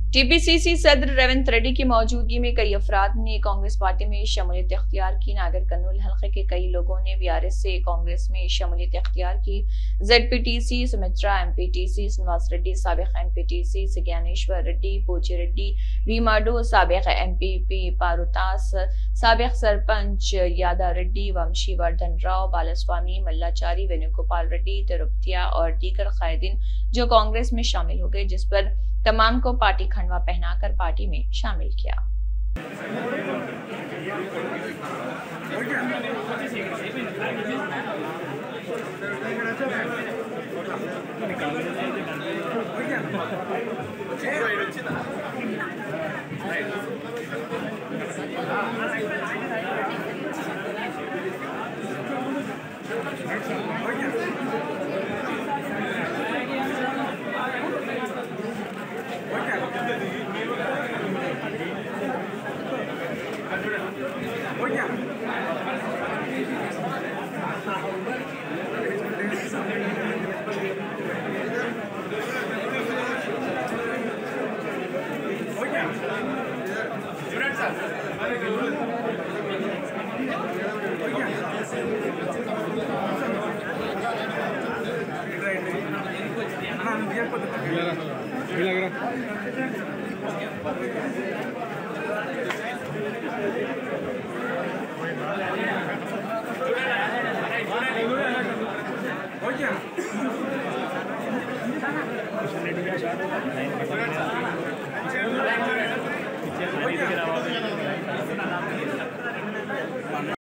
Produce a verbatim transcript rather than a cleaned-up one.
TPCC सदर रेवंत रेड्डी की मौजूदगी में कई अफराद ने कांग्रेस पार्टी में शमूलियत इख्तियार की। नागर कर्नूल हल्के के कई लोगों ने बीआरएस से कांग्रेस में शमूलियत इख्तियार की। जेडपीटीसी सुमित्रा, एमपीटीसी श्रीनिवास रेड्डी, साबिक एनपीटीसी ज्ञानेश्वर रेड्डी, पूजी रेड्डी, वीमाडो, साबिक एमपीपी पारुतास, साबिक सरपंच यादा रेड्डी, वंशी वर्धन राव, बालास्वामी, मल्लाचारी, वेणुगोपाल रेड्डी, तिरुपतिया और दीगर कायदीन जो कांग्रेस में शामिल हो गए, जिस पर तमाम को पार्टी खंडवा पहनाकर पार्टी में शामिल किया। हो गया